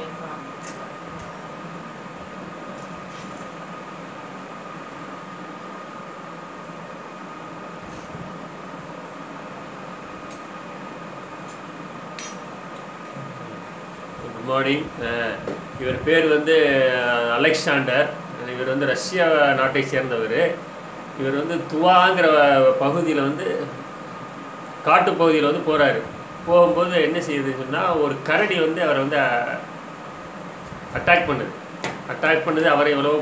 coming from. Good morning. இவர் பேர் வந்து அலெக்சாண்டர். இவர் வந்து ரஷ்யா நாட்டை சேர்ந்தவர். இவர் வந்து துவாங்கிற பகுதியில் வந்து காட்டு பகுதியில் வந்து போகிறாரு. போகும்போது என்ன செய்யுதுன்னு சொன்னால், ஒரு கரடி வந்து அவரை வந்து அட்டாக் பண்ணுது. அவரை எவ்வளோ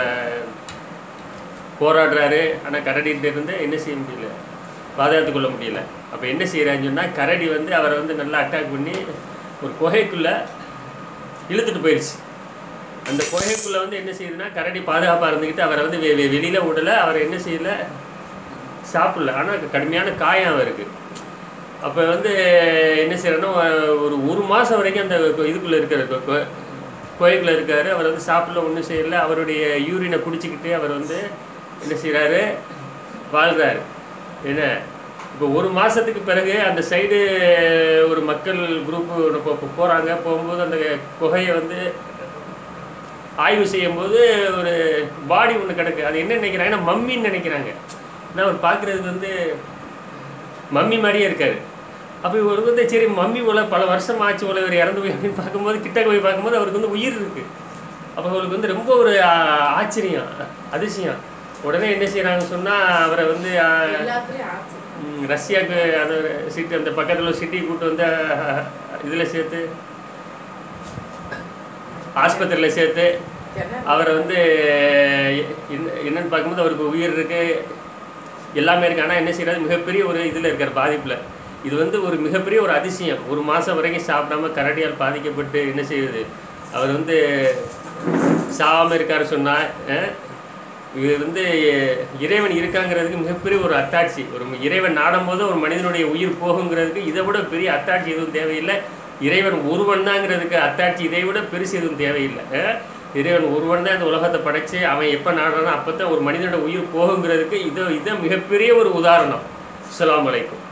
போராடுறாரு. ஆனால் கரடிகிட்ட இருந்து என்ன செய்ய முடியல, பாதுகாத்து கொள்ள முடியல. அப்போ என்ன செய்கிறான்னு சொன்னால், கரடி வந்து அவரை வந்து நல்லா அட்டாக் பண்ணி ஒரு குகைக்குள்ளே இழுத்துட்டு போயிடுச்சு. அந்த குகைக்குள்ளே வந்து என்ன செய்யுதுன்னா, கரடி பாதுகாப்பாக இருந்துக்கிட்டு அவரை வந்து வெளியில் விடலை. அவரை என்ன செய்யலை, சாப்பிடல. ஆனால் கடுமையான காயம் அவருக்கு. அப்போ வந்து என்ன செய்யறேன்னா, ஒரு மாதம் வரைக்கும் அந்த இதுக்குள்ளே இருக்கிற குகைக்குள்ளே இருக்கார். அவர் வந்து சாப்பிடல, ஒன்றும் செய்யலை. அவருடைய யூரினை குடிச்சிக்கிட்டு அவர் வந்து என்ன செய்கிறாரு, வாழ்கிறாரு. என்ன, இப்போ ஒரு மாதத்துக்கு பிறகு அந்த சைடு ஒரு மக்கள் குரூப்பு போகிறாங்க. போகும்போது அந்த குகையை வந்து ஆய்வு செய்யும்போது ஒரு பாடி ஒன்று கிடக்கு. அது என்ன நினைக்கிறாங்கன்னா, மம்மின்னு நினைக்கிறாங்க. ஆனால் அவர் பார்க்குறதுக்கு வந்து மம்மி மாதிரியே இருக்காரு. அப்போ இவர் வந்து சரி மம்மி போல பல வருஷம் ஆச்சு போல இவர் இறந்து போய் அப்படின்னு பார்க்கும்போது, கிட்ட போய் பார்க்கும்போது அவருக்கு வந்து உயிர் இருக்குது. அப்போ அவருக்கு வந்து ரொம்ப ஒரு ஆச்சரியம், அதிசயம். உடனே என்ன செய்கிறாங்கன்னு சொன்னால், அவரை வந்து ரஷ்யாவுக்கு அந்த சிட்டி, அந்த பக்கத்தில் ஒரு சிட்டி கூப்பிட்டு வந்து இதில் சேர்த்து ஆஸ்பத்திரியில் சேர்த்து அவரை வந்து என்னன்னு பார்க்கும்போது அவருக்கு உயிர் இருக்குது, எல்லாமே இருக்குது. ஆனால் என்ன செய்யறது, மிகப்பெரிய ஒரு இதில் இருக்கார், பாதிப்பில். இது வந்து ஒரு மிகப்பெரிய ஒரு அதிசயம். ஒரு மாதம் வரைக்கும் சாப்பிடாம கரடியால் பாதிக்கப்பட்டு என்ன செய்யுது, அவர் வந்து சாகாமல் இருக்காரு சொன்னால், இது வந்து இறைவன் இருக்காங்கிறதுக்கு மிகப்பெரிய ஒரு அத்தாட்சி. ஒரு இறைவன் நாடும் போது ஒரு மனிதனுடைய உயிர் போகுங்கிறதுக்கு இதை விட பெரிய அத்தாட்சி எதுவும் தேவையில்லை. இறைவன் ஒருவன் தாங்கிறதுக்கு அத்தாட்சி இதை விட பெருசு எதுவும் தேவையில்லை. இறைவன் ஒருவன் தான் இந்த உலகத்தை படைச்சு அவன் எப்போ நாடுறானோ அப்போ தான் ஒரு மனிதனோட உயிர் போகுங்கிறதுக்கு இதை மிகப்பெரிய ஒரு உதாரணம். அஸ்ஸலாமு அலைக்கும்.